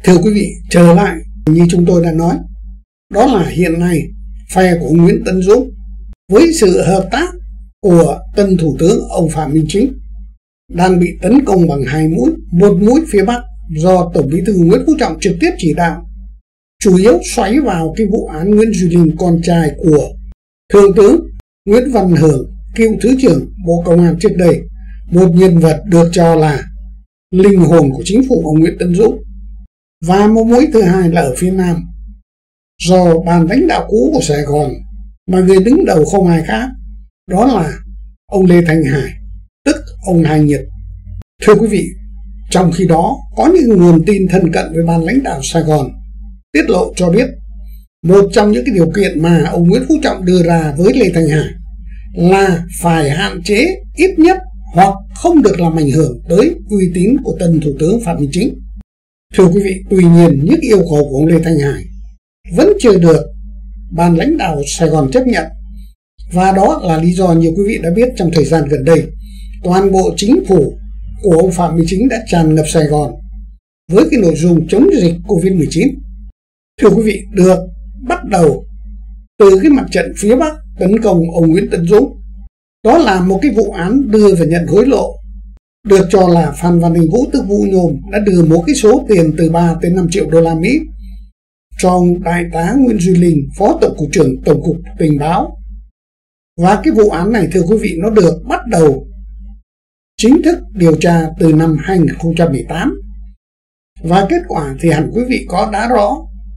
Thưa quý vị, trở lại như chúng tôi đã nói, đó là hiện nay phe của Nguyễn Tấn Dũng với sự hợp tác của tân thủ tướng ông Phạm Minh Chính đang bị tấn công bằng hai mũi, một mũi phía Bắc do Tổng Bí thư Nguyễn Phú Trọng trực tiếp chỉ đạo, chủ yếu xoáy vào cái vụ án Nguyễn Duy Linh, con trai của Thượng tướng Nguyễn Văn Hưởng, cựu Thứ trưởng Bộ Công an trước đây, một nhân vật được cho là linh hồn của chính phủ ông Nguyễn Tấn Dũng. Và một mũi thứ hai là ở phía Nam, do ban lãnh đạo cũ của Sài Gòn, mà người đứng đầu không ai khác, đó là ông Lê Thanh Hải, tức ông Hai Nhật. Thưa quý vị, trong khi đó có những nguồn tin thân cận với ban lãnh đạo Sài Gòn tiết lộ cho biết một trong những cái điều kiện mà ông Nguyễn Phú Trọng đưa ra với Lê Thanh Hải là phải hạn chế ít nhất hoặc không được làm ảnh hưởng tới uy tín của tân thủ tướng Phạm Minh Chính. Thưa quý vị, tuy nhiên những yêu cầu của ông Lê Thanh Hải vẫn chưa được ban lãnh đạo Sài Gòn chấp nhận, và đó là lý do như quý vị đã biết trong thời gian gần đây toàn bộ chính phủ của ông Phạm Minh Chính đã tràn ngập Sài Gòn với cái nội dung chống dịch Covid-19. Thưa quý vị, được bắt đầu từ cái mặt trận phía Bắc tấn công ông Nguyễn Tấn Dũng, đó là một cái vụ án đưa và nhận hối lộ. Được cho là Phan Văn Anh Vũ tức Vũ Nhôm đã đưa một cái số tiền từ 3 tới 5 triệu đô la Mỹ cho ông Đại tá Nguyễn Duy Linh, Phó Tổng cục trưởng Tổng cục Tình báo. Và cái vụ án này, thưa quý vị, nó được bắt đầu chính thức điều tra từ năm 2018. Và kết quả thì hẳn quý vị có đã rõ.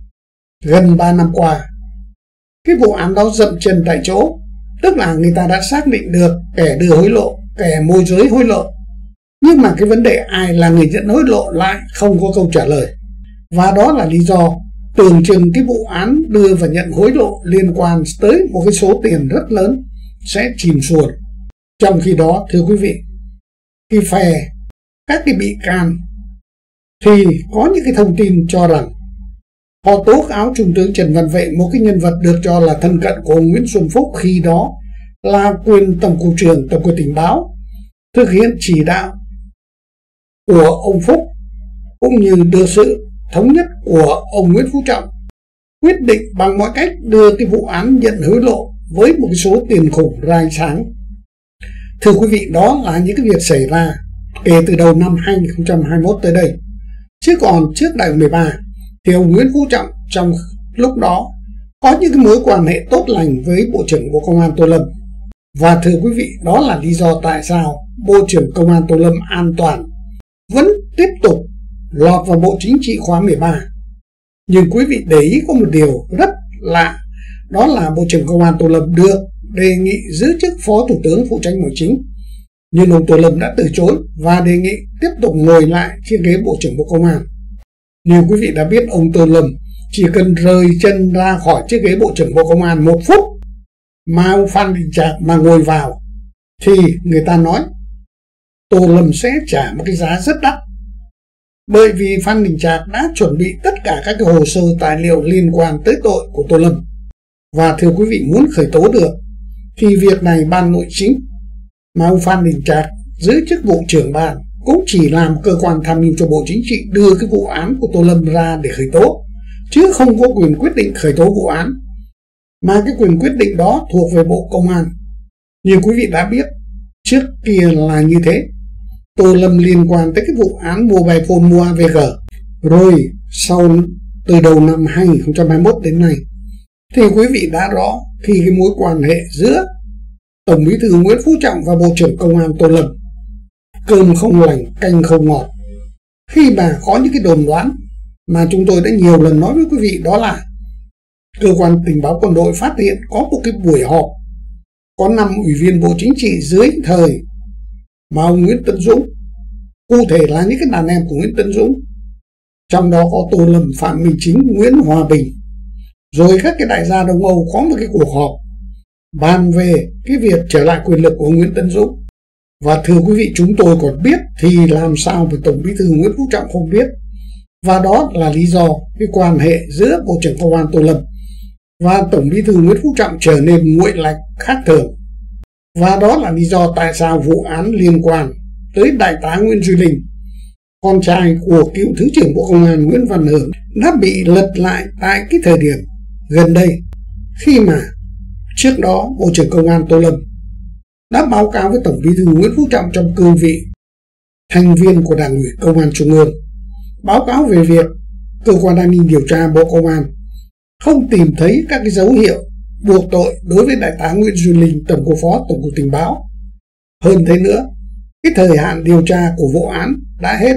Gần 3 năm qua, cái vụ án đó dậm chân tại chỗ, tức là người ta đã xác định được kẻ đưa hối lộ, kẻ môi giới hối lộ. Nhưng mà cái vấn đề ai là người nhận hối lộ lại không có câu trả lời. Và đó là lý do tưởng chừng cái vụ án đưa và nhận hối lộ liên quan tới một cái số tiền rất lớn sẽ chìm xuồng. Trong khi đó, thưa quý vị, cái phe các cái bị can thì có những cái thông tin cho rằng họ tố cáo Trung tướng Trần Văn Vệ, một cái nhân vật được cho là thân cận của ông Nguyễn Xuân Phúc khi đó là quyền Tổng cục trưởng Tổng cục Tình báo, thực hiện chỉ đạo của ông Phúc cũng như được sự thống nhất của ông Nguyễn Phú Trọng, quyết định bằng mọi cách đưa cái vụ án nhận hối lộ với một cái số tiền khủng ra ánh sáng. Thưa quý vị, đó là những cái việc xảy ra kể từ đầu năm 2021 tới đây. Chứ còn trước đại hội 13 thì ông Nguyễn Phú Trọng trong lúc đó có những cái mối quan hệ tốt lành với Bộ trưởng Bộ Công an Tô Lâm. Và thưa quý vị, đó là lý do tại sao Bộ trưởng Công an Tô Lâm an toàn vẫn tiếp tục lọt vào Bộ Chính trị khóa 13. Nhưng quý vị để ý có một điều rất lạ, đó là Bộ trưởng Công an Tô Lâm được đề nghị giữ chức Phó Thủ tướng phụ trách nội chính, nhưng ông Tô Lâm đã từ chối và đề nghị tiếp tục ngồi lại chiếc ghế Bộ trưởng Bộ Công an. Như quý vị đã biết, ông Tô Lâm chỉ cần rời chân ra khỏi chiếc ghế Bộ trưởng Bộ Công an 1 phút mà ông Phan Đình Trạc mà ngồi vào thì người ta nói Tô Lâm sẽ trả một cái giá rất đắt. Bởi vì Phan Đình Trạc đã chuẩn bị tất cả các cái hồ sơ tài liệu liên quan tới tội của Tô Lâm. Và thưa quý vị, muốn khởi tố được thì việc này ban nội chính mà ông Phan Đình Trạc giữ chức vụ trưởng ban cũng chỉ làm cơ quan tham mưu cho Bộ Chính trị đưa cái vụ án của Tô Lâm ra để khởi tố, chứ không có quyền quyết định khởi tố vụ án, mà cái quyền quyết định đó thuộc về Bộ Công an. Như quý vị đã biết, trước kia là như thế. Tô Lâm liên quan tới cái vụ án mua bài phone, mua AVG, rồi sau từ đầu năm 2021 đến nay thì quý vị đã rõ khi cái mối quan hệ giữa Tổng Bí thư Nguyễn Phú Trọng và Bộ trưởng Công an Tô Lâm cơm không lành canh không ngọt. Khi mà có những cái đồn đoán mà chúng tôi đã nhiều lần nói với quý vị, đó là cơ quan tình báo quân đội phát hiện có một cái buổi họp có 5 ủy viên Bộ Chính trị dưới thời mà ông Nguyễn Tấn Dũng, cụ thể là những cái đàn em của Nguyễn Tấn Dũng, trong đó có Tô Lâm, Phạm Minh Chính, Nguyễn Hòa Bình, rồi các cái đại gia Đông Âu có một cái cuộc họp bàn về cái việc trở lại quyền lực của ông Nguyễn Tấn Dũng. Và thưa quý vị, chúng tôi còn biết thì làm sao mà Tổng Bí thư Nguyễn Phú Trọng không biết. Và đó là lý do cái quan hệ giữa Bộ trưởng Công an Tô Lâm và Tổng Bí thư Nguyễn Phú Trọng trở nên nguội lạnh khác thường. Và đó là lý do tại sao vụ án liên quan tới Đại tá Nguyễn Duy Linh con trai của cựu Thứ trưởng Bộ Công an Nguyễn Văn Hưởng, đã bị lật lại tại cái thời điểm gần đây, khi mà trước đó Bộ trưởng Công an Tô Lâm đã báo cáo với Tổng Bí thư Nguyễn Phú Trọng trong cương vị thành viên của Đảng ủy Công an Trung ương, báo cáo về việc Cơ quan An ninh Điều tra Bộ Công an không tìm thấy các cái dấu hiệu buộc tội đối với Đại tá Nguyễn Duy Linh, Tổng cục Phó Tổng cục Tình báo. Hơn thế nữa, cái thời hạn điều tra của vụ án đã hết.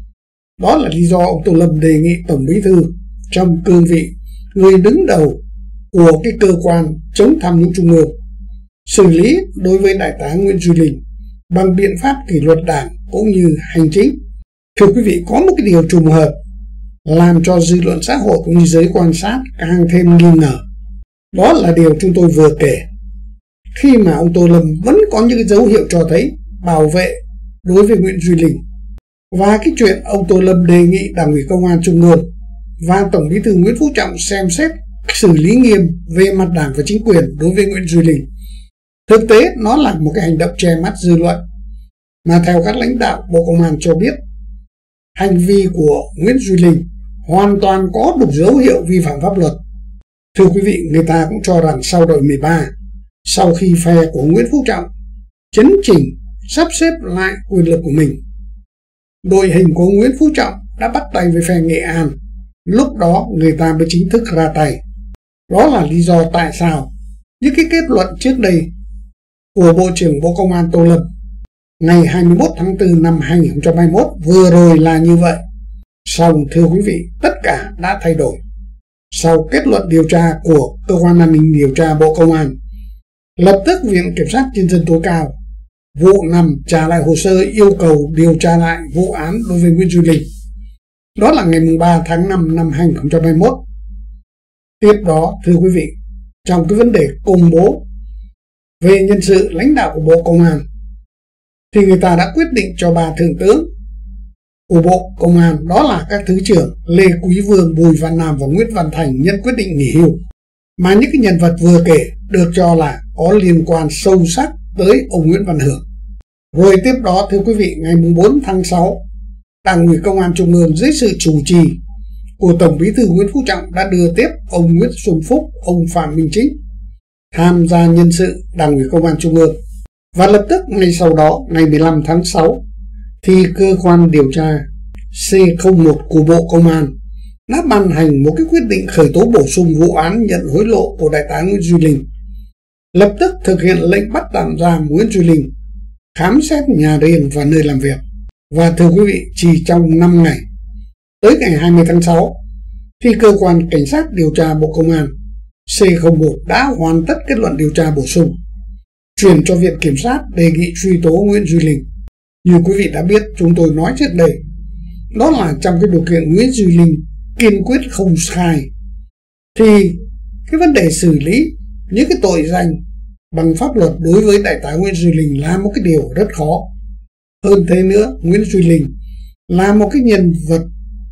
Đó là lý do ông Tô Lâm đề nghị Tổng Bí thư trong cương vị người đứng đầu của cái cơ quan chống tham nhũng trung ương xử lý đối với Đại tá Nguyễn Duy Linh bằng biện pháp kỷ luật đảng cũng như hành chính. Thưa quý vị, có một cái điều trùng hợp làm cho dư luận xã hội cũng như giới quan sát càng thêm nghi ngờ. Đó là điều chúng tôi vừa kể. Khi mà ông Tô Lâm vẫn có những cái dấu hiệu cho thấy bảo vệ đối với Nguyễn Duy Linh, và cái chuyện ông Tô Lâm đề nghị Đảng ủy Công an Trung ương và Tổng Bí thư Nguyễn Phú Trọng xem xét xử lý nghiêm về mặt đảng và chính quyền đối với Nguyễn Duy Linh, thực tế nó là một cái hành động che mắt dư luận, mà theo các lãnh đạo Bộ Công an cho biết, hành vi của Nguyễn Duy Linh hoàn toàn có đủ dấu hiệu vi phạm pháp luật. Thưa quý vị, người ta cũng cho rằng sau đội 13, sau khi phe của Nguyễn Phú Trọng chấn chỉnh sắp xếp lại quyền lực của mình, đội hình của Nguyễn Phú Trọng đã bắt tay với phe Nghệ An, lúc đó người ta mới chính thức ra tay. Đó là lý do tại sao những cái kết luận trước đây của Bộ trưởng Bộ Công an Tô Lâm ngày 21 tháng 4 năm 2021 vừa rồi là như vậy. Song thưa quý vị, tất cả đã thay đổi. Sau kết luận điều tra của Cơ quan An ninh Điều tra Bộ Công an, lập tức Viện Kiểm sát Nhân dân tối cao vụ 5 trả lại hồ sơ yêu cầu điều tra lại vụ án đối với Nguyễn Duy Linh. Đó là ngày 3 tháng 5 năm 2021. Tiếp đó, thưa quý vị, trong cái vấn đề công bố về nhân sự lãnh đạo của Bộ Công an, thì người ta đã quyết định cho 3 thượng tướng của Bộ Công an, đó là các thứ trưởng Lê Quý Vương, Bùi Văn Nam và Nguyễn Văn Thành nhận quyết định nghỉ hưu. Mà những cái nhân vật vừa kể được cho là có liên quan sâu sắc tới ông Nguyễn Văn Hưởng. Rồi tiếp đó, thưa quý vị, ngày 4 tháng 6, Đảng ủy Công an Trung ương dưới sự chủ trì của Tổng Bí thư Nguyễn Phú Trọng đã đưa tiếp ông Nguyễn Xuân Phúc, ông Phạm Minh Chính tham gia nhân sự Đảng ủy Công an Trung ương. Và lập tức ngay sau đó, ngày 15 tháng 6, thì cơ quan điều tra C01 của Bộ Công an đã ban hành một cái quyết định khởi tố bổ sung vụ án nhận hối lộ của Đại tá Nguyễn Duy Linh, lập tức thực hiện lệnh bắt tạm giam Nguyễn Duy Linh, khám xét nhà riêng và nơi làm việc. Và thưa quý vị, chỉ trong 5 ngày, tới ngày 20 tháng 6, thì cơ quan Cảnh sát điều tra Bộ Công an C01 đã hoàn tất kết luận điều tra bổ sung, chuyển cho Viện Kiểm sát đề nghị truy tố Nguyễn Duy Linh. Như quý vị đã biết, chúng tôi nói trước đây, đó là trong cái điều kiện Nguyễn Duy Linh kiên quyết không khai, thì cái vấn đề xử lý những cái tội danh bằng pháp luật đối với Đại tá Nguyễn Duy Linh là một cái điều rất khó. Hơn thế nữa, Nguyễn Duy Linh là một cái nhân vật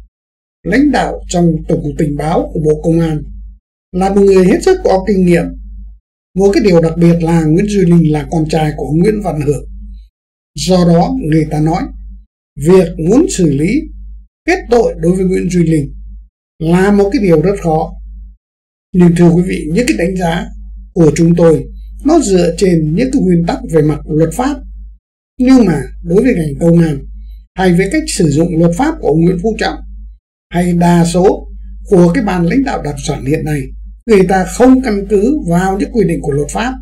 lãnh đạo trong Tổng cục Tình báo của Bộ Công an, là một người hết sức có kinh nghiệm. Một cái điều đặc biệt là Nguyễn Duy Linh là con trai của Nguyễn Văn Hưởng. Do đó, người ta nói việc muốn xử lý kết tội đối với Nguyễn Duy Linh là một cái điều rất khó. Nhưng thưa quý vị, những cái đánh giá của chúng tôi nó dựa trên những cái nguyên tắc về mặt luật pháp. Nhưng mà đối với ngành công an, hay với cách sử dụng luật pháp của ông Nguyễn Phú Trọng, hay đa số của cái ban lãnh đạo Đảng Cộng sản hiện nay, người ta không căn cứ vào những quy định của luật pháp.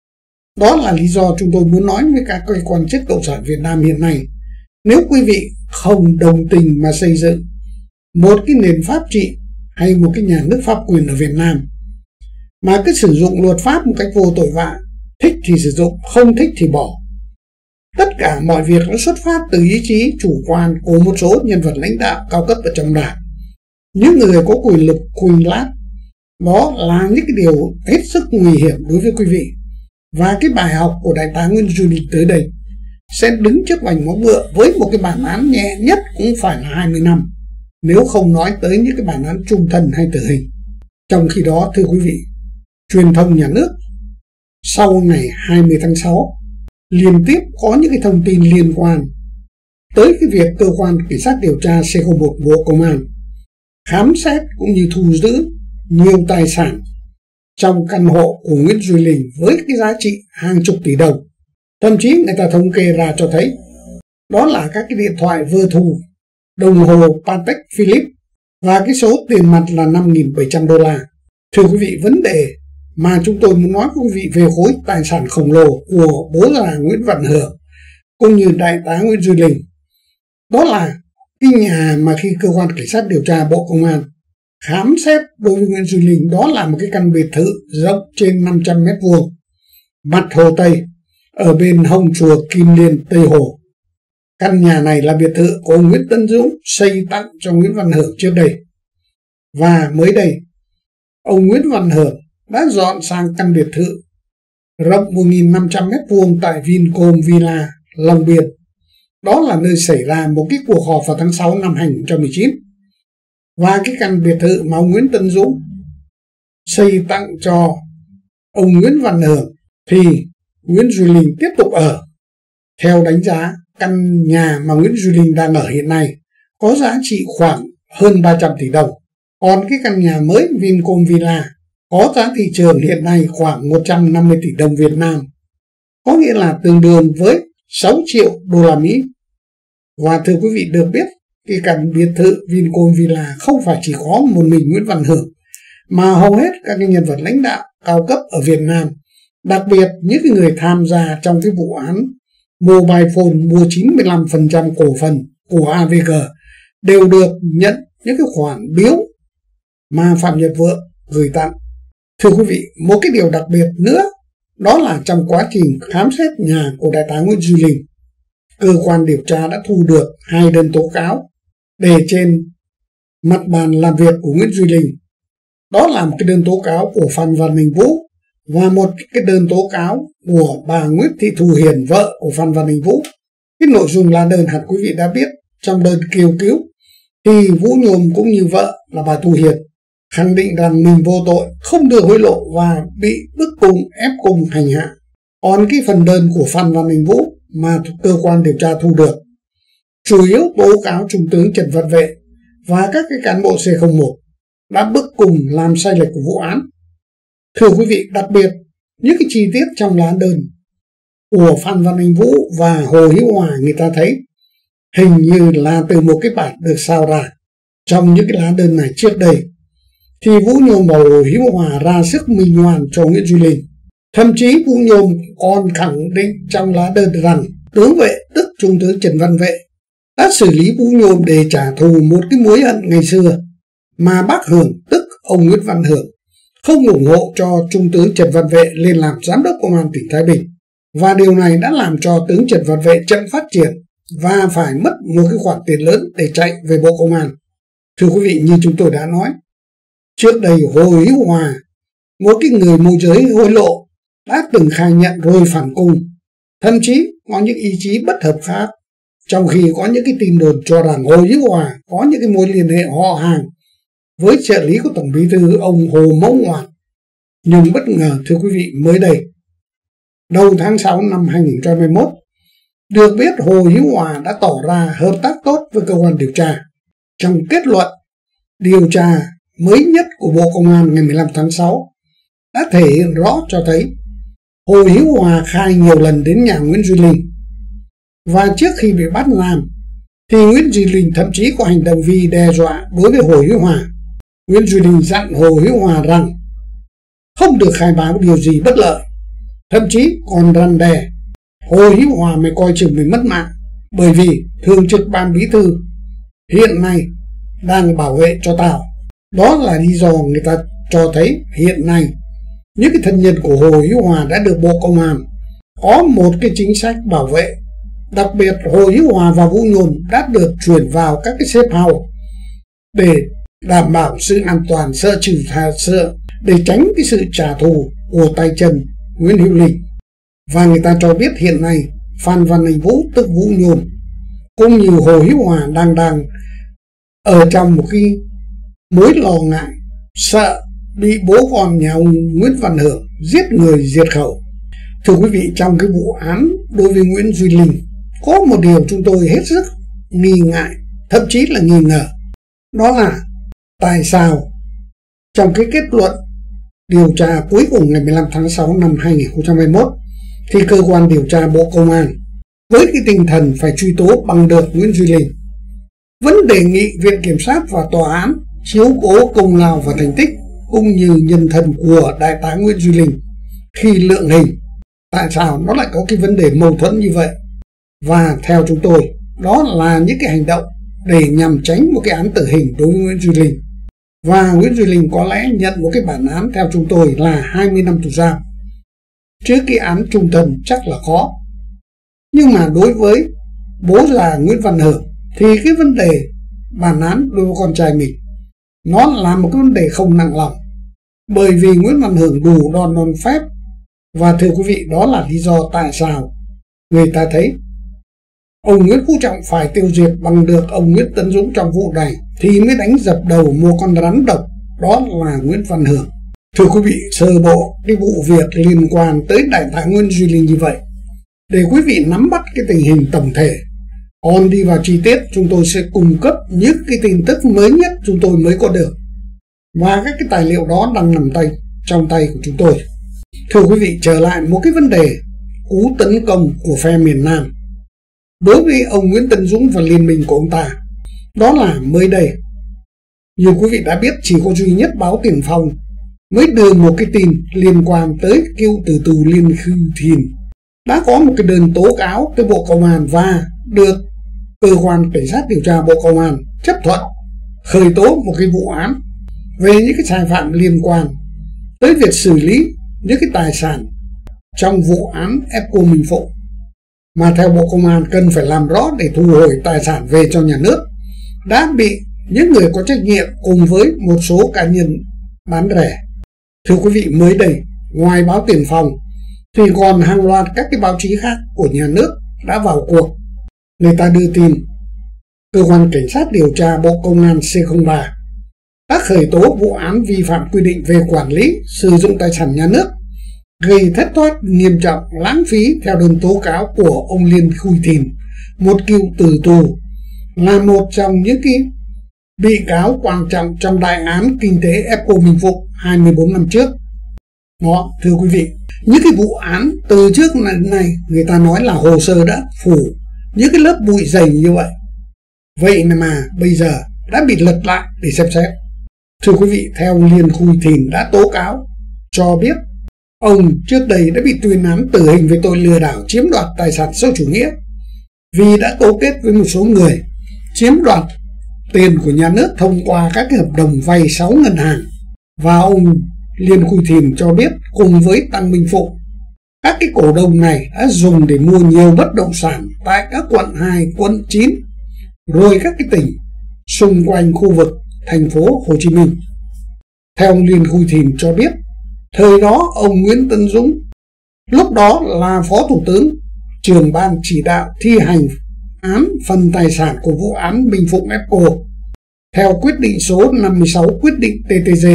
Đó là lý do chúng tôi muốn nói với các cơ quan chức Cộng sản Việt Nam hiện nay, nếu quý vị không đồng tình mà xây dựng một cái nền pháp trị hay một cái nhà nước pháp quyền ở Việt Nam, mà cứ sử dụng luật pháp một cách vô tội vạ, thích thì sử dụng, không thích thì bỏ. Tất cả mọi việc nó xuất phát từ ý chí chủ quan của một số nhân vật lãnh đạo cao cấp ở trong đảng, những người có quyền lực khuỳnh lát. Đó là những cái điều hết sức nguy hiểm đối với quý vị. Và cái bài học của Đại tá Nguyễn Duy Linh tới đây sẽ đứng trước vành móng ngựa với một cái bản án nhẹ nhất cũng phải là 20 năm, nếu không nói tới những cái bản án trung thân hay tử hình. Trong khi đó, thưa quý vị, truyền thông nhà nước sau ngày 20 tháng 6 liên tiếp có những cái thông tin liên quan tới cái việc cơ quan cảnh sát điều tra C01 Bộ Công an khám xét cũng như thu giữ nhiều tài sản trong căn hộ của Nguyễn Duy Linh với cái giá trị hàng chục tỷ đồng. Thậm chí người ta thống kê ra cho thấy đó là các cái điện thoại Vertu, đồng hồ Patek Philippe và cái số tiền mặt là 5.700 đô la. Thưa quý vị, vấn đề mà chúng tôi muốn nói với quý vị về khối tài sản khổng lồ của bố già Nguyễn Văn Hưởng cũng như đại tá Nguyễn Duy Linh, đó là cái nhà mà khi cơ quan cảnh sát điều tra Bộ Công an khám xét đối với Nguyễn Duy Linh, đó là một cái căn biệt thự rộng trên 500 mét vuông, mặt hồ Tây, ở bên hông chùa Kim Liên, Tây Hồ. Căn nhà này là biệt thự của ông Nguyễn Tấn Dũng xây tặng cho Nguyễn Văn Hưởng trước đây. Và mới đây, ông Nguyễn Văn Hưởng đã dọn sang căn biệt thự rộng 1.500 mét vuông tại Vincom Villa, Long Biên. Đó là nơi xảy ra một cái cuộc họp vào tháng 6 năm 2019. Và cái căn biệt thự mà ông Nguyễn Tấn Dũng xây tặng cho ông Nguyễn Văn Hưởng thì Nguyễn Duy Linh tiếp tục ở. Theo đánh giá, căn nhà mà Nguyễn Duy Linh đang ở hiện nay có giá trị khoảng hơn 300 tỷ đồng. Còn cái căn nhà mới Vincom Villa có giá thị trường hiện nay khoảng 150 tỷ đồng Việt Nam, có nghĩa là tương đương với 6 triệu đô la Mỹ. Và thưa quý vị được biết, cái căn biệt thự Vincom Villa không phải chỉ có một mình Nguyễn Văn Hưởng, mà hầu hết các cái nhân vật lãnh đạo cao cấp ở Việt Nam, đặc biệt những cái người tham gia trong cái vụ án Mobile Phone mua 95% cổ phần của AVG đều được nhận những cái khoản biếu mà Phạm Nhật Vượng gửi tặng. Thưa quý vị, một cái điều đặc biệt nữa đó là trong quá trình khám xét nhà của đại tá Nguyễn Duy Linh, cơ quan điều tra đã thu được 2 đơn tố cáo để trên mặt bàn làm việc của Nguyễn Duy Linh. Đó là một cái đơn tố cáo của Phan Văn Đình Vũ và một cái đơn tố cáo của bà Nguyễn Thị Thu Hiền, vợ của Phan Văn Đình Vũ. Cái nội dung là đơn hẳn quý vị đã biết, trong đơn kêu cứu thì Vũ Nhôm cũng như vợ là bà Thu Hiền khẳng định rằng mình vô tội, không đưa hối lộ và bị bức cung ép cung hành hạ. Còn cái phần đơn của Phan Văn Đình Vũ mà cơ quan điều tra thu được chủ yếu tố cáo Trung tướng Trần Văn Vệ và các cái cán bộ C01 đã bức cung làm sai lệch của vụ án. Thưa quý vị, đặc biệt những cái chi tiết trong lá đơn của Phan Văn Đình Vũ và Hồ Hữu Hòa, người ta thấy hình như là từ một cái bản được sao ra. Trong những cái lá đơn này trước đây thì Vũ Nhôm và Hồ Hữu Hòa ra sức minh oan cho Nguyễn Duy Linh. Thậm chí Vũ Nhôm còn khẳng định trong lá đơn rằng tướng Vệ, tức Trung tướng Trần Văn Vệ, đã xử lý Vũ Nhôm để trả thù một cái mối hận ngày xưa mà bác Hưởng, tức ông Nguyễn Văn Hưởng, không ủng hộ cho Trung tướng Trần Văn Vệ lên làm giám đốc công an tỉnh Thái Bình. Và điều này đã làm cho tướng Trần Văn Vệ chậm phát triển và phải mất một cái khoản tiền lớn để chạy về Bộ Công an. Thưa quý vị, như chúng tôi đã nói, trước đây Hồ Hữu Hòa, một cái người môi giới hối lộ, đã từng khai nhận rồi phản cung, thậm chí có những ý chí bất hợp pháp, trong khi có những cái tin đồn cho rằng Hồ Hữu Hòa có những cái mối liên hệ họ hàng với trợ lý của Tổng Bí thư ông Hồ Mẫu Ngoạn. Nhưng bất ngờ, thưa quý vị, mới đây, đầu tháng 6 năm 2021, được biết Hồ Hữu Hòa đã tỏ ra hợp tác tốt với cơ quan điều tra. Trong kết luận điều tra mới nhất của Bộ Công an ngày 15 tháng 6 đã thể hiện rõ cho thấy Hồ Hữu Hòa khai nhiều lần đến nhà Nguyễn Duy Linh. Và trước khi bị bắt giam thì Nguyễn Duy Linh thậm chí có hành động vi đe dọa đối với Hồ Hữu Hòa. Nguyễn Duy Linh dặn Hồ Hữu Hòa rằng không được khai báo điều gì bất lợi, thậm chí còn răn đe Hồ Hữu Hòa mày coi chừng mình mất mạng, bởi vì thường trực ban bí thư hiện nay đang bảo vệ cho tao. Đó là lý do người ta cho thấy hiện nay những cái thân nhân của Hồ Hữu Hòa đã được Bộ Công an có một cái chính sách bảo vệ. Đặc biệt Hồ Hữu Hòa và Vũ Nhôm đã được chuyển vào các cái safe house để đảm bảo sự an toàn, để tránh cái sự trả thù của tay chân Nguyễn Hữu Linh. Và người ta cho biết hiện nay Phan Văn Đình Vũ, tức Vũ Nhôm, cũng như Hồ Hữu Hòa đang ở trong một cái mối lo ngại, sợ bị bố con nhà ông Nguyễn Văn Hưởng giết người diệt khẩu. Thưa quý vị, trong cái vụ án đối với Nguyễn Duy Linh có một điều chúng tôi hết sức nghi ngại, thậm chí là nghi ngờ. Đó là tại sao trong cái kết luận điều tra cuối cùng ngày 15 tháng 6 năm 2021 thì cơ quan điều tra Bộ Công an với cái tinh thần phải truy tố bằng được Nguyễn Duy Linh vẫn đề nghị Viện Kiểm sát và Tòa án chiếu cố công lao và thành tích cũng như nhân thân của Đại tá Nguyễn Duy Linh khi lượng hình. Tại sao nó lại có cái vấn đề mâu thuẫn như vậy? Và theo chúng tôi, đó là những cái hành động để nhằm tránh một cái án tử hình đối với Nguyễn Duy Linh. Và Nguyễn Duy Linh có lẽ nhận một cái bản án theo chúng tôi là 20 năm tù giam. Chứ cái án trung thân chắc là khó. Nhưng mà đối với bố già Nguyễn Văn Hưởng thì cái vấn đề bản án đối với con trai mình nó là một cái vấn đề không nặng lòng. Bởi vì Nguyễn Văn Hưởng đủ đòn phép. Và thưa quý vị, đó là lý do tại sao người ta thấy ông Nguyễn Phú Trọng phải tiêu diệt bằng được ông Nguyễn Tấn Dũng trong vụ này thì mới đánh dập đầu một con rắn độc, đó là Nguyễn Văn Hưởng. Thưa quý vị, sơ bộ cái vụ việc liên quan tới Đại tá Nguyễn Duy Linh như vậy để quý vị nắm bắt cái tình hình tổng thể. Còn đi vào chi tiết, chúng tôi sẽ cung cấp những cái tin tức mới nhất chúng tôi mới có được. Và các cái tài liệu đó đang nằm trong tay của chúng tôi. Thưa quý vị, trở lại một cái vấn đề cú tấn công của phe miền Nam đối với ông Nguyễn Tấn Dũng và liên minh của ông ta. Đó là mới đây, như quý vị đã biết, chỉ có duy nhất báo Tiền Phong mới đưa một cái tin liên quan tới cựu tử tù Liên Khư Thìn đã có một cái đơn tố cáo tới Bộ Công an và được cơ quan cảnh sát điều tra Bộ Công an chấp thuận khởi tố một cái vụ án về những cái sai phạm liên quan tới việc xử lý những cái tài sản trong vụ án Epco Minh Phụng, mà theo Bộ Công an cần phải làm rõ để thu hồi tài sản về cho nhà nước đã bị những người có trách nhiệm cùng với một số cá nhân bán rẻ. Thưa quý vị, mới đây, ngoài báo Tiền Phong thì còn hàng loạt các cái báo chí khác của nhà nước đã vào cuộc. Người ta đưa tin cơ quan cảnh sát điều tra Bộ Công an C03 đã khởi tố vụ án vi phạm quy định về quản lý sử dụng tài sản nhà nước gây thất thoát nghiêm trọng, lãng phí theo đơn tố cáo của ông Liên Khư Thìn, một cựu tử tù, là một trong những cái bị cáo quan trọng trong đại án kinh tế Epco Minh Phụng 24 năm trước. Đó, thưa quý vị, những cái vụ án từ trước này người ta nói là hồ sơ đã phủ những cái lớp bụi dày như vậy. Vậy mà bây giờ đã bị lật lại để xem xét. Thưa quý vị, theo Liên Khư Thìn đã tố cáo cho biết ông trước đây đã bị tuyên án tử hình về tội lừa đảo chiếm đoạt tài sản xã hội chủ nghĩa vì đã cấu kết với một số người chiếm đoạt tiền của nhà nước thông qua các cái hợp đồng vay 6 ngân hàng. Và ông Liên Khư Thìn cho biết cùng với Tăng Minh Phụng, các cái cổ đông này đã dùng để mua nhiều bất động sản tại các quận 2, quận 9, rồi các cái tỉnh xung quanh khu vực thành phố Hồ Chí Minh. Theo ông Liên Khư Thìn cho biết, thời đó ông Nguyễn Tấn Dũng lúc đó là Phó Thủ tướng, trưởng ban chỉ đạo thi hành án phần tài sản của vụ án Minh Phụng Epco theo quyết định số 56 quyết định TTG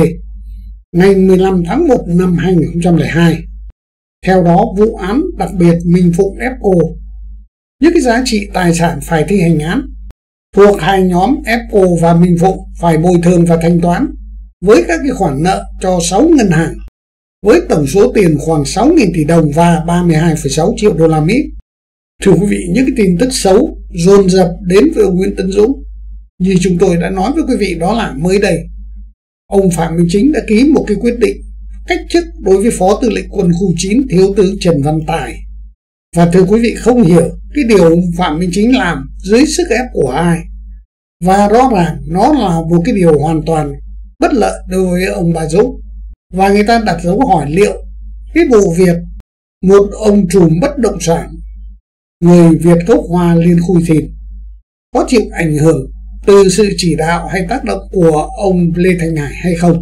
ngày 15 tháng 1 năm 2002. Theo đó, vụ án đặc biệt Minh Phụng Epco, những cái giá trị tài sản phải thi hành án thuộc hai nhóm Epco và Minh Phụng phải bồi thường và thanh toán với các cái khoản nợ cho 6 ngân hàng với tổng số tiền khoảng 6.000 tỷ đồng và 32,6 triệu đô la Mỹ. Thưa quý vị, những cái tin tức xấu dồn dập đến với ông Nguyễn Tấn Dũng. Như chúng tôi đã nói với quý vị, đó là mới đây ông Phạm Minh Chính đã ký một cái quyết định cách chức đối với Phó Tư lệnh Quân khu 9 Thiếu tướng Trần Văn Tài. Và thưa quý vị, không hiểu cái điều ông Phạm Minh Chính làm dưới sức ép của ai. Và rõ ràng nó là một cái điều hoàn toàn bất lợi đối với ông bà Dũng. Và người ta đặt dấu hỏi liệu cái vụ việc một ông trùm bất động sản người Việt gốc Hoa Liên Khư Thìn có chịu ảnh hưởng từ sự chỉ đạo hay tác động của ông Lê Thanh Hải hay không.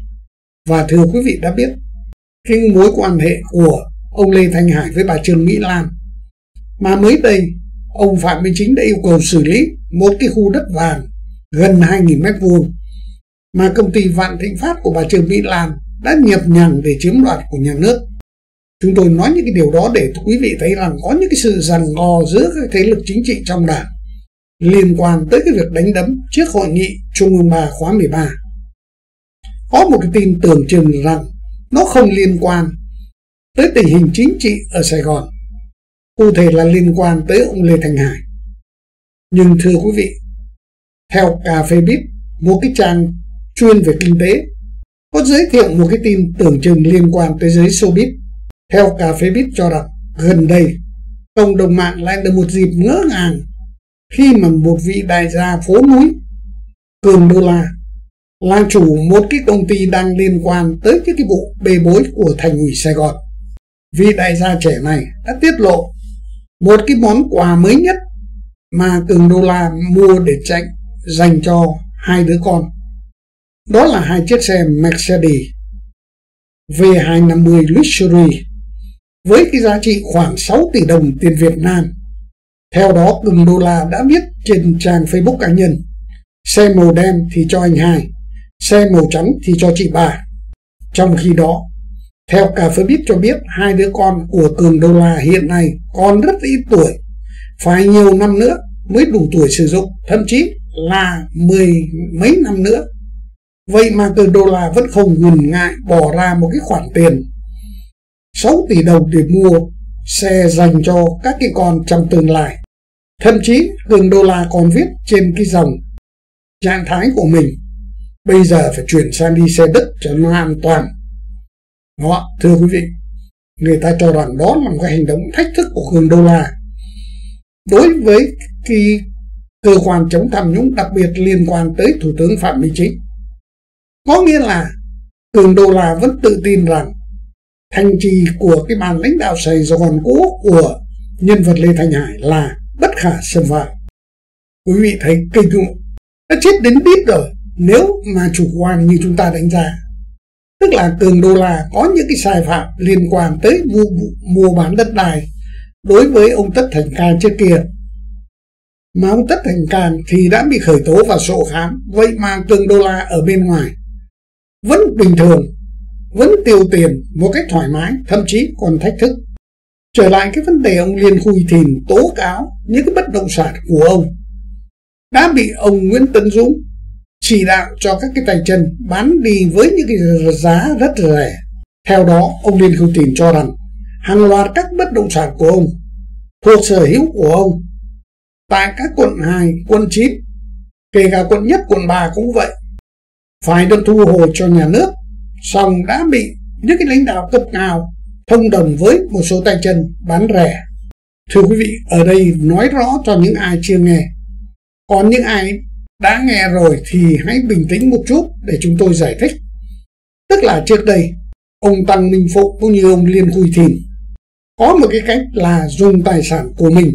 Và thưa quý vị đã biết cái mối quan hệ của ông Lê Thanh Hải với bà Trương Mỹ Lan, mà mới đây ông Phạm Minh Chính đã yêu cầu xử lý một cái khu đất vàng gần 2.000 m² mà công ty Vạn Thịnh Phát của bà Trương Mỹ Lan đã nhập nhằng để chiếm đoạt của nhà nước. Chúng tôi nói những cái điều đó để quý vị thấy rằng có những cái sự giằng co giữa các thế lực chính trị trong đảng liên quan tới cái việc đánh đấm trước hội nghị Trung ương 3 khóa 13. Có một cái tin tưởng chừng rằng nó không liên quan tới tình hình chính trị ở Sài Gòn, cụ thể là liên quan tới ông Lê Thanh Hải. Nhưng thưa quý vị, theo Cà Phê Bít, một cái trang chuyên về kinh tế, có giới thiệu một cái tin tưởng chừng liên quan tới giới showbiz. Theo Cà Phê Bít cho rằng gần đây cộng đồng mạng lại được một dịp ngỡ ngàng khi mà một vị đại gia phố núi Cường Đô La là chủ một cái công ty đang liên quan tới cái vụ bê bối của Thành ủy Sài Gòn. Vị đại gia trẻ này đã tiết lộ một cái món quà mới nhất mà Cường Đô La mua để dành cho hai đứa con. Đó là hai chiếc xe Mercedes V250 Luxury với cái giá trị khoảng 6 tỷ đồng tiền Việt Nam. Theo đó, Cường Đô La đã viết trên trang Facebook cá nhân: xe màu đen thì cho anh hai, xe màu trắng thì cho chị ba. Trong khi đó, theo Cà Phê Bít cho biết, hai đứa con của Cường Đô La hiện nay còn rất ít tuổi, phải nhiều năm nữa mới đủ tuổi sử dụng, thậm chí là 10 mấy năm nữa. Vậy mà Cường Đô La vẫn không ngần ngại bỏ ra một cái khoản tiền 6 tỷ đồng để mua xe dành cho các cái con trong tương lai. Thậm chí Cường Đô La còn viết trên cái dòng trạng thái của mình: bây giờ phải chuyển sang đi xe Đức cho nó an toàn. Đó, thưa quý vị, người ta cho rằng đó là một cái hành động thách thức của Cường Đô La đối với cái cơ quan chống tham nhũng, đặc biệt liên quan tới Thủ tướng Phạm Minh Chính. Có nghĩa là Cường Đô La vẫn tự tin rằng thành trì của cái ban lãnh đạo Sài Gòn cũ của nhân vật Lê Thanh Hải là bất khả xâm phạm. Quý vị thấy kinh không? Đã chết đến đít rồi nếu mà chủ quan như chúng ta đánh giá. Tức là Cường Đô La có những cái sai phạm liên quan tới vụ mua bán đất đai đối với ông Tất Thành Cang trước kia. Mà ông Tất Thành Cang thì đã bị khởi tố và sổ khám. Vậy mà Cường Đô La ở bên ngoài vẫn bình thường, vẫn tiêu tiền một cách thoải mái, thậm chí còn thách thức. Trở lại cái vấn đề ông Liên Khuy Thìn tố cáo những cái bất động sản của ông đã bị ông Nguyễn Tấn Dũng chỉ đạo cho các cái tay chân bán đi với những cái giá rất rẻ. Theo đó, ông Liên Khuy Thìn cho rằng hàng loạt các bất động sản của ông thuộc sở hữu của ông tại các quận 2, quận 9, kể cả quận Nhất, quận 3 cũng vậy, phải được thu hồi cho nhà nước, song đã bị những cái lãnh đạo cấp cao thông đồng với một số tay chân bán rẻ. Thưa quý vị, ở đây nói rõ cho những ai chưa nghe. Còn những ai đã nghe rồi thì hãy bình tĩnh một chút để chúng tôi giải thích. Tức là trước đây, ông Tăng Minh Phụ cũng như ông Liên Khuy Thìn có một cái cách là dùng tài sản của mình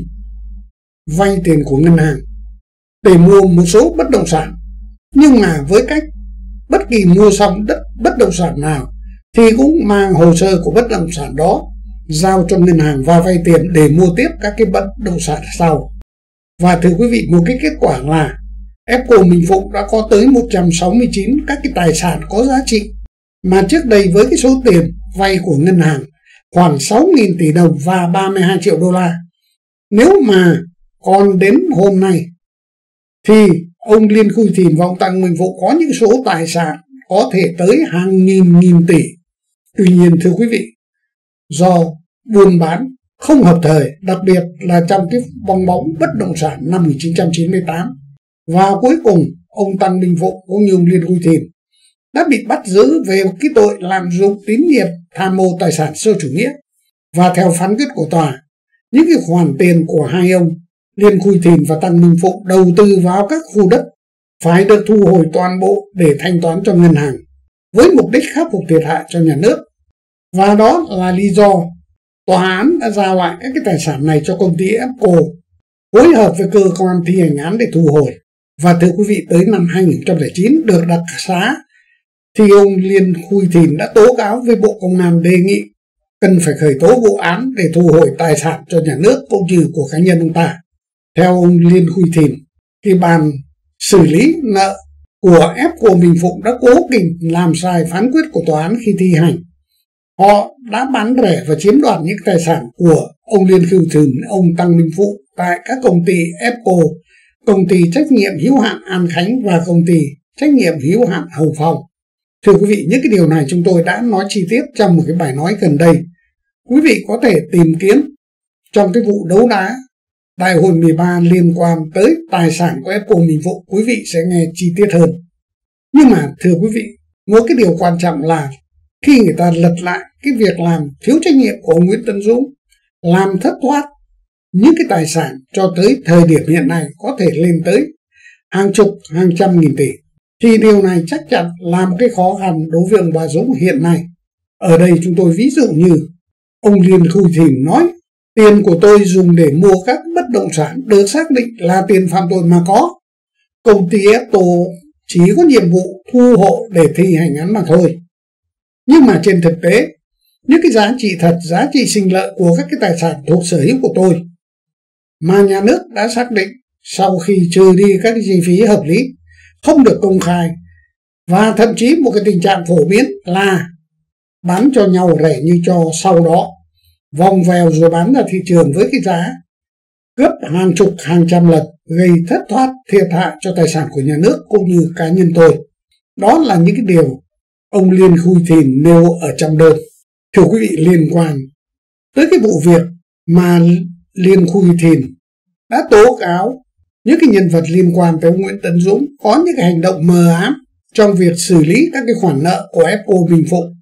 vay tiền của ngân hàng để mua một số bất động sản. Nhưng mà với cách bất kỳ mua xong bất động sản nào thì cũng mang hồ sơ của bất động sản đó giao cho ngân hàng và vay tiền để mua tiếp các cái bất động sản sau. Và thưa quý vị, một cái kết quả là Apple Minh Phụng đã có tới 169 các cái tài sản có giá trị mà trước đây với cái số tiền vay của ngân hàng khoảng 6.000 tỷ đồng và 32 triệu đô la. Nếu mà còn đến hôm nay thì ông Liên Khuy Thìn và ông Tăng Minh Phụ có những số tài sản có thể tới hàng nghìn tỷ. Tuy nhiên thưa quý vị, do buôn bán không hợp thời, đặc biệt là trong cái bong bóng bất động sản năm 1998, và cuối cùng ông Tăng Minh Phụ cũng như ông Liên Khuy Thìn đã bị bắt giữ về cái tội lạm dụng tín nhiệm tham mô tài sản xã hội chủ nghĩa. Và theo phán quyết của tòa, những cái khoản tiền của hai ông Liên Khuy Thìn và Tăng Minh Phụ đầu tư vào các khu đất phải được thu hồi toàn bộ để thanh toán cho ngân hàng với mục đích khắc phục thiệt hại cho nhà nước. Và đó là lý do tòa án đã giao lại các cái tài sản này cho công ty Apple phối hợp với cơ quan thi hành án để thu hồi. Và thưa quý vị, tới năm 2009 được đặc xá thì ông Liên Khuy Thìn đã tố cáo với Bộ Công an đề nghị cần phải khởi tố vụ án để thu hồi tài sản cho nhà nước cũng như của cá nhân ông ta. Theo ông Liên Khuy Thìn, thì ban xử lý nợ của Apple Minh Phụng đã cố tình làm sai phán quyết của tòa án khi thi hành. Họ đã bán rẻ và chiếm đoạt những tài sản của ông Liên Khuy Thìn, ông Tăng Minh Phụ tại các công ty Apple công ty trách nhiệm hữu hạn An Khánh và công ty trách nhiệm hữu hạn Hồng Phong. Thưa quý vị, những cái điều này chúng tôi đã nói chi tiết trong một cái bài nói gần đây. Quý vị có thể tìm kiếm trong cái vụ đấu đá Đại hội 13 liên quan tới tài sản của Eco Minh Phụng, quý vị sẽ nghe chi tiết hơn. Nhưng mà thưa quý vị, một cái điều quan trọng là khi người ta lật lại cái việc làm thiếu trách nhiệm của ông Nguyễn Tấn Dũng, làm thất thoát những cái tài sản cho tới thời điểm hiện nay có thể lên tới hàng chục, hàng trăm nghìn tỷ, thì điều này chắc chắn là một cái khó khăn đối với ông Bà Dũng hiện nay. Ở đây chúng tôi ví dụ như ông Liên Khuỳ Thìn nói tiền của tôi dùng để mua các bất động sản được xác định là tiền phạm tội mà có. Công ty Eto chỉ có nhiệm vụ thu hộ để thi hành án mà thôi. Nhưng mà trên thực tế, những cái giá trị thật, giá trị sinh lợi của các cái tài sản thuộc sở hữu của tôi mà nhà nước đã xác định sau khi trừ đi các cái chi phí hợp lý không được công khai, và thậm chí một cái tình trạng phổ biến là bán cho nhau rẻ như cho, sau đó vòng vèo rồi bán ra thị trường với cái giá gấp hàng chục, hàng trăm lần, gây thất thoát, thiệt hại cho tài sản của nhà nước cũng như cá nhân tôi. Đó là những cái điều ông Liên Khuỳ Thìn nêu ở trong đơn. Thưa quý vị, liên quan tới cái vụ việc mà Liên Khuỳ Thìn đã tố cáo những cái nhân vật liên quan tới ông Nguyễn Tấn Dũng có những cái hành động mờ ám trong việc xử lý các cái khoản nợ của Eco Minh Phụng,